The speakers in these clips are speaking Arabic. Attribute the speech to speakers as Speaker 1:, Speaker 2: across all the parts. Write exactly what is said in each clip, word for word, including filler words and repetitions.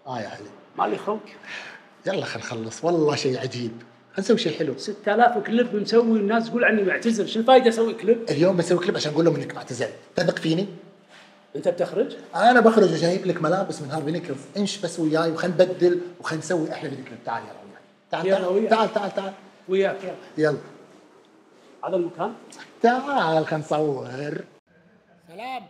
Speaker 1: اه يا علي
Speaker 2: مالي خلق.
Speaker 1: يلا خل نخلص، والله شيء عجيب، نسوي شيء حلو.
Speaker 2: ستة آلاف كليب مسوي والناس تقول عني معتزل، شو الفائده اسوي كليب؟
Speaker 1: اليوم بسوي كليب عشان اقول لهم انك معتزل، تثق فيني؟
Speaker 2: انت بتخرج؟
Speaker 1: انا بخرج وجايب لك ملابس من هارفي نيكلز، امش بس وياي وخلينا نبدل وخلينا نسوي احلى فيديو كليب. تعال يلا وياي، تعال
Speaker 2: يلا
Speaker 1: تعال,
Speaker 2: وياك.
Speaker 1: تعال تعال تعال
Speaker 2: وياك يلا.
Speaker 1: يلا
Speaker 2: هذا المكان؟
Speaker 1: تعال خلينا نصور.
Speaker 2: سلام.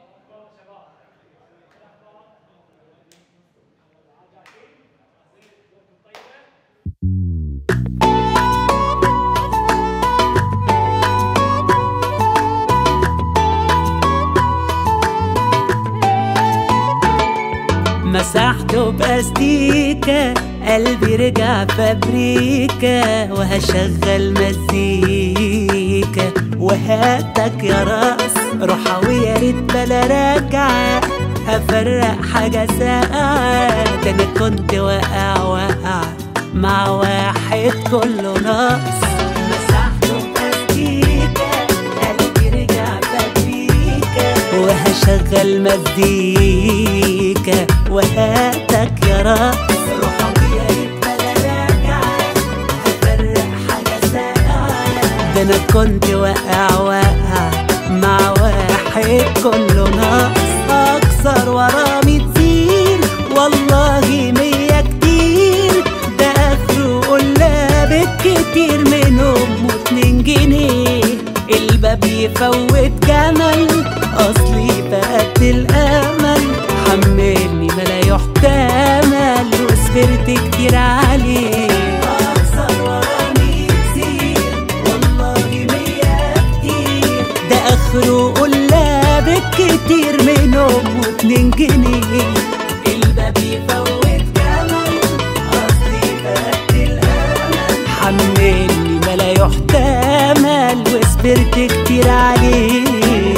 Speaker 3: مسحته باستيكة، قلبي رجع فابريكا، وهشغل مزيكا وهاتك يا راس روحة ويا ريت بلا راجعة، هفرق حاجة ساقعة، ده انا كنت واقع واقع مع واحد كله ناقص. مسحته باستيكة، قلبي رجع فابريكا، وهشغل مزيكا وهاتك يا راس روحة ويا ريت بلا راجعة، هفرق حاجة ساقعة، ده انا كنت واقع واقع مع واحد كله ناقص. اكسر ورا مية زين والله مية كتير، ده اخره قلابك كتير منهم واتنين جنيه، الباب يفوت جمل اصلي فقدت الامل، حملني ما لا يحتمل وصبرت كتير عليه. اكسر ورا مية زين والله مية كتير، ده اخره قلابك كتير منهم واتنين جنيه، الباب يفوت جمل اصلي فقدت الامل، حملني ما لا يحتمل وصبرت كتير عليه.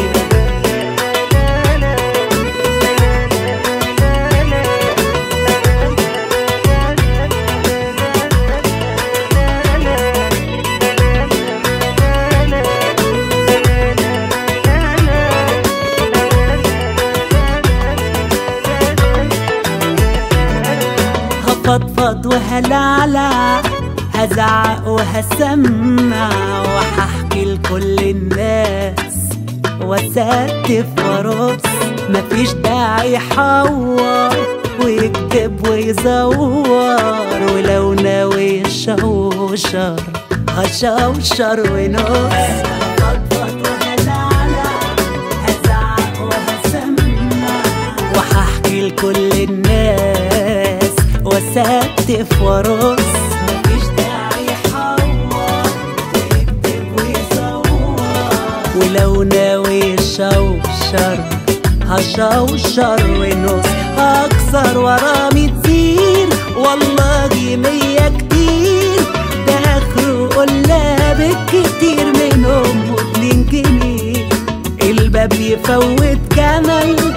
Speaker 3: هفضفض وهلعلع، هزعق وهسمع، وهحكي لكل الناس واسقف وارقص، مفيش داعي يحور ويكتب ويزور، ولو ناوي يشوشر هشوشر ونص. هفضفض وهلعلع، هزعق وهسمع، وهحكي لكل الناس واسقف وارقص، مفيش داعي يحور ويكتب ويصور، ولو ناوي يشوشر هشوشر ونص. اكسر ورا مية زين والله مية كتير، ده اخره قلابك كتير منهم واتنين جنيه، الباب يفوت جمل